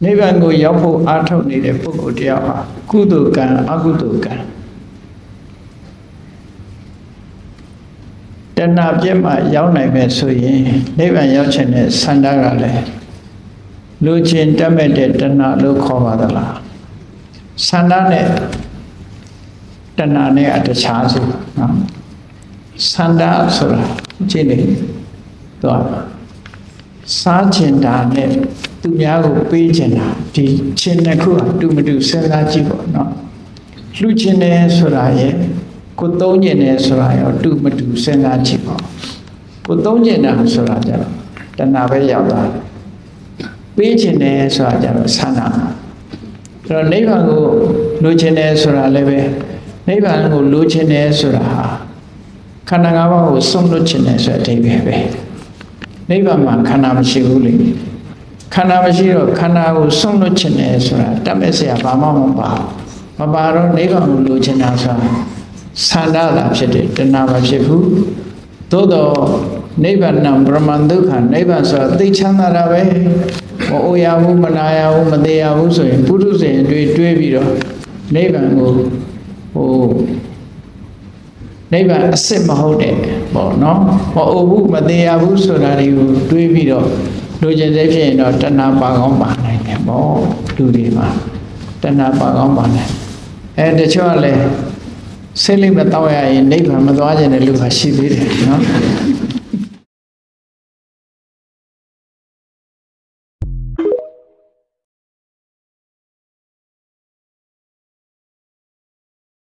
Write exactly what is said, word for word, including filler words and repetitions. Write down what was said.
နိဗ္ဗာန်ကိုရောက်ဖို့အားထုတ်နေတဲ့ပုဂ္ဂိုလ်တယောက်ဟာကုသိုလ်ကံအကုသိုလ်ကံတဏှာပြည့်မှရောက်နိုင်မယ်ဆိုရင်နိဗ္ဗာန်ရောက်ခြင်းနဲ့ဆန္ဒကလည်းလူချင်းတတ်မဲ့တဲ့တဏှာလို့ခေါ်ပါသလားဆန္ဒနဲ့တဏှာနဲ့အတခြားစီနော်ဆန္ဒဆိုတာကြည့်နေတော့စားချင်တာနဲ့သူများကိုပေးချင်တာဒီချင်းတစ်ခုကတူမတူစဉ်းစားကြည့်ပေါ့နော်လှူချင်တယ်ဆိုတာရဲ့ကိုသုံးချင်တယ်ဆိုတာရောတူမတူစဉ်းစားကြည့်ပေါ့ကိုသုံးချင်တာဆိုတာကြတော့တဏှာပဲရောက်သွားပေးချင်တယ်ဆိုတာကြတော့ဆန္ဒအဲ့တော့နိဗ္ဗာန်ကိုလိုချင်တယ်ဆိုတာလည်းပဲနိဗ္ဗာန်ကိုလိုချင်တယ်ဆိုတာဟာခန္ဓာ၅ပါးကိုဆုံးလွတ်ချင်တယ်ဆိုတဲ့အဓိပ္ပာယ်ပဲနိဗ္ဗာန်မှာခန္ဓာမရှိဘူးလေခန္ဓာမရှိတော့ခန္ဓာကိုဆုံးလွတ်ချင်တယ်ဆိုတာတတ်မဲ့စရာဘာမှမပါမပါတော့နိဗ္ဗာန်ကိုလိုချင်တာဆိုတာဆန္ဒသာဖြစ်တယ်တဏှာမဖြစ်ဘူးသို့တော့နိဗ္ဗာန်ဗြဟ္မဒုက္ခနိဗ္ဗာန်ဆိုတာသိချမ်းသာတာပဲမအိုရဘူးမနာရဘူးမသေးရဘူးဆိုရင်ပုထုဇဉ်တွေတွေးပြီးတော့နိဗ္ဗာန်ကိုဟိုနိဗ္ဗာန်အစစ်မဟုတ်တဲ့ပေါ့နော်မအိုဘူးမသေးရဘူးဆိုတာတွေကိုတွေးပြီးတော့လိုချင်တဲ့ဖြစ်ရင်တော့တဏှာပါကောင်းပါနိုင်တယ်ပေါ့လူတွေမှာတဏှာပါကောင်းပါနိုင်အဲတချို့ကလည်းစိတ်လေးမတောက်ရရင်နိဗ္ဗာန်မသွားခြင်းတဲ့လူကရှိသေးတယ်နော်